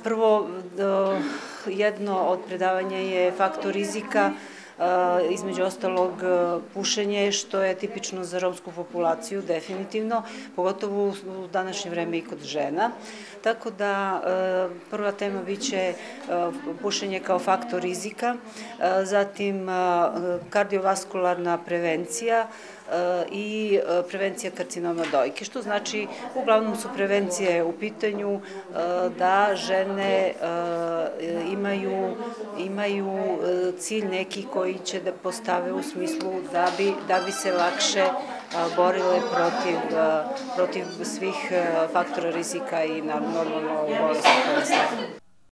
Prvo, jedno od predavanja je faktor rizika, između ostalog pušenje, što je tipično za romsku populaciju, definitivno, pogotovo u današnje vreme i kod žena. Tako da prva tema biće pušenje kao faktor rizika, zatim kardiovaskularna prevencija i prevencija karcinoma dojke, što znači uglavnom su prevencije u pitanju da žene imaju cilj neki koji će da postave u smislu da bi se lakše borile protiv svih faktora rizika i normalno bolesti koje slede.